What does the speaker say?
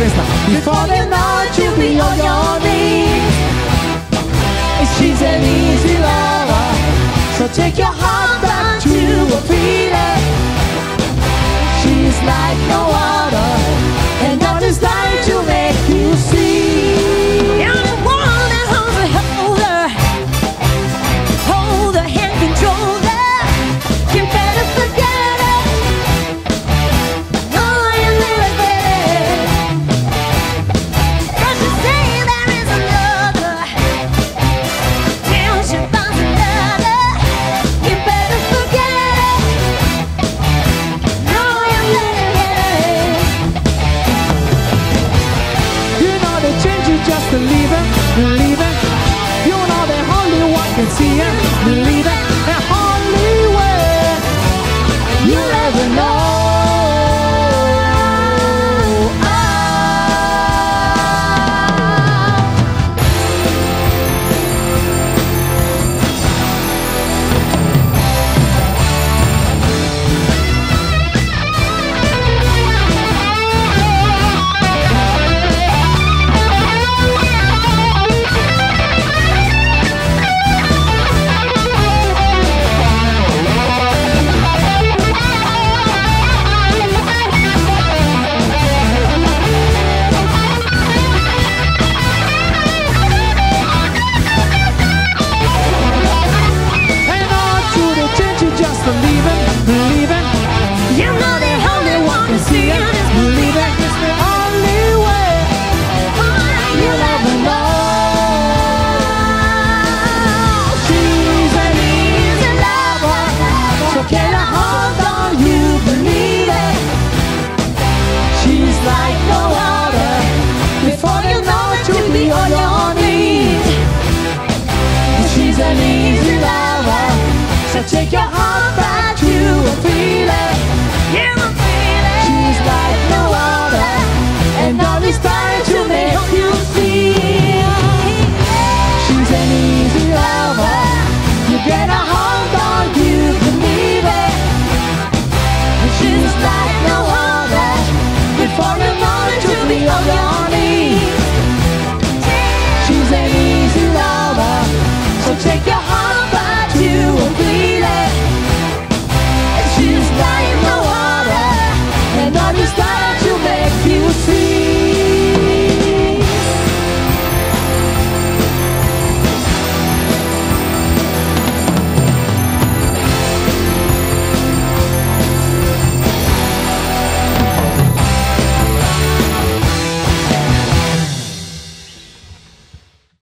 questa. Before the night you'll be on your knees. She's an easy lover, so take your heart back to a feeling. She's like no other, and God is dying to make you see. You're the one that hold her hand, control her. You better forget it. No, you never get it. 'Cause you say there is another, till she finds another. You better forget it. No, you never get it. You know the change, you just believe it, believe it. You know the only one can see it.